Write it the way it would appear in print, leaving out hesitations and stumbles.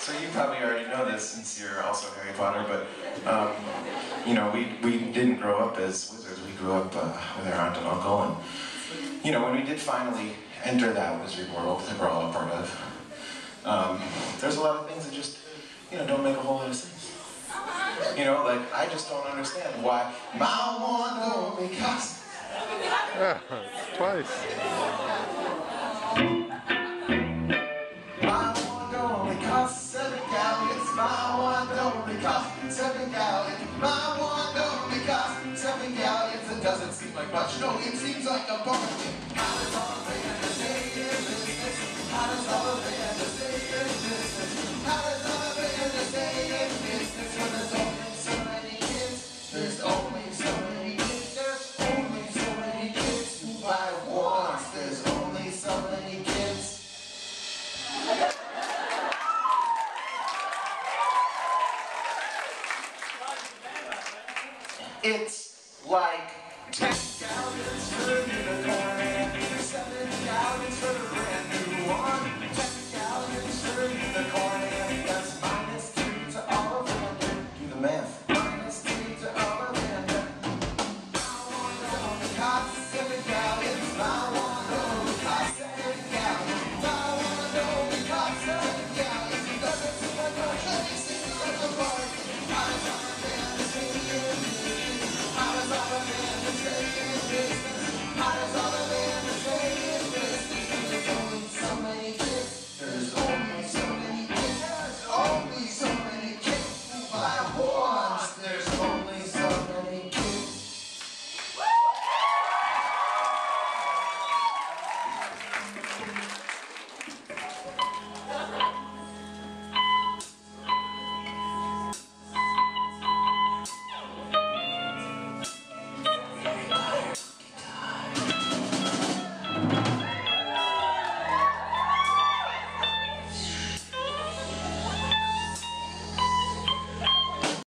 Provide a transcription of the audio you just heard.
So you probably already know this since you're also Harry Potter, but you know, we didn't grow up as wizards. We grew up with our aunt and uncle, and you know, when we did finally enter that wizard world that we're all a part of, there's a lot of things that just, you know, don't make a whole lot of sense. You know, like, I just don't understand why my one only costs. Twice. My one only costs 7 galleons. My one only costs 7 galleons. My one only costs 7 galleons. It doesn't seem like much. No, it seems like a bargain. How does all the band stay in business? How does all the band stay in business? How does all the band stay in business when there's only so many kids? There's only so many kids. There's only so many kids who buy wands. There's only so many kids. It's like